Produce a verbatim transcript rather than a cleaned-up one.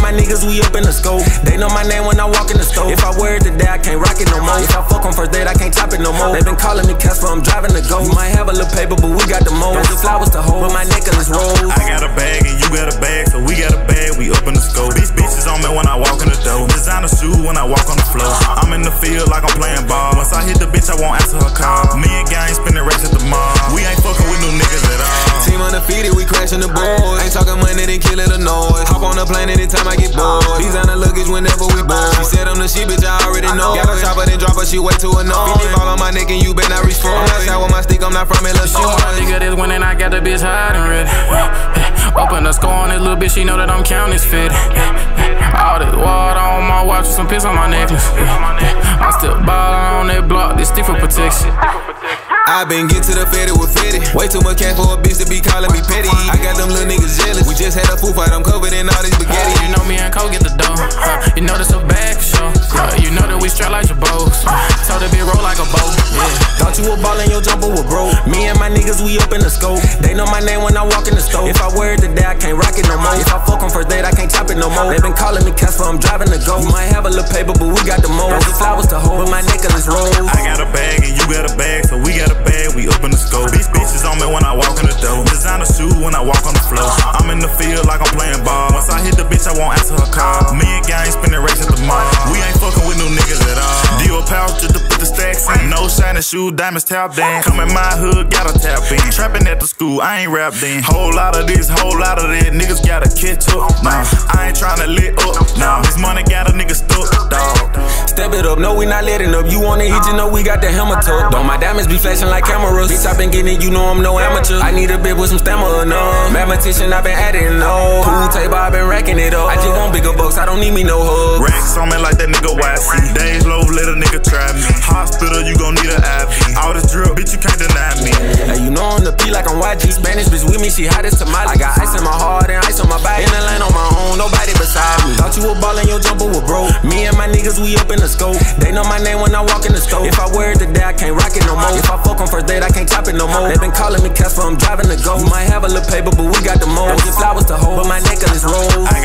my niggas, we up in the scope. They know my name when I walk in the store. If I wear it today, I can't rock it no more. If I fuck on first date, I can't top it no more. They been calling me Casper, I'm driving the go. You might have a little paper, but we got the most. Those flowers to hold, but my necklace rolls. I got a bag and you got a bag, so we got a bag, we up in the scope. Bitch, bitches on me when I walk in the door. Designer shoe when I walk on the floor. I'm in the field like I'm playing ball. Once I hit the bitch, I won't answer her call. Me and gang spinning racks at the mall. We ain't fucking with no niggas at all. Team undefeated, we crashing the board. Ain't talking money, then killing the noise. Hop on the plane anytime I get bored. Designer luggage whenever we board. She said I'm the shit, bitch, I already know. Got a chopper, then drop her, she way too annoying. fifty fall on my neck and you better not reach for it. I'm outside with my stick, I'm not from Illinois. She want a nigga that's winning, I got the bitch hiding ready. Open the score on this little bitch, she know that I'm counting fit. All this water on my watch with some piss on my necklace. I'm still ballin' on that block, this stick for protection. I been get to the fetty with fetty. Way too much cash for a bitch to be calling me petty. I got them little niggas jealous. We just had a food fight, I'm covered in all this spaghetti. You know me and Cole get the dough. Uh, you know this a bag for sure. Uh, you know that we strap like your bows. Uh, told that bitch roll like a boat. Yeah. Thought you a ball and your jumper was broke. Me and my niggas, we up in the scope. They know my name when I walk in the store. If I wear it today, I can't rock it no more. If I fuck on first date, I can't chop it no more. They been calling me Casper, I'm driving the go. You might have a little paper, but we got the most. Those flowers to hold, but my necklace rolls. I got a bag and you got a bag, so we got a bag, we up in the scope. Bitch, bitches on me when I walk in the door. Designer shoe when I walk on the floor. I'm in the field like I'm playing ball. Once I hit the bitch, I won't answer her call. Me and gang spinning racks at the mall. We ain't fucking with no niggas at all. Dior pouch just to put the stacks in. No shiny shoe, diamonds tap down. Come in my hood, got a tap in. Trapping at the school, I ain't rapped in. Whole lot of this, whole lot of that. Niggas gotta catch up. Nah, I ain't tryna lit up. Nah, this money got a nigga stuck, dawg. Step it up, no, we not letting up. You wanna hit, you know we got the hammer tuck. Don't my diamonds be flashing like cameras. Bitch, I been getting it, you know I'm no amateur. I need a bit with some stamina, no. Mathematician, I been adding, no. Pool table, I been racking it up. I just want bigger bucks, I don't need me no hug. Racks on me like that nigga Y C. Days low, let a nigga try me. Hospital, you gon' need an I V. All this drip, bitch, you can't deny me. Hey, you know I'm the P like I'm Y G. Spanish bitch with me, she hot as tamale. I got ice in my heart and ice on my body. In the lane on my own, nobody beside me. Thought you a ball and your jumper was broke. Me and my niggas, we up in the scope. They know my name when I walk in the store. If I wear it today, I can't rock it no more. If I fuck on first date, I can't chop it no more. They been calling me Casper, I'm driving the go. You might have a little paper, but we got the most. Those flowers to hold, but my necklace rolls.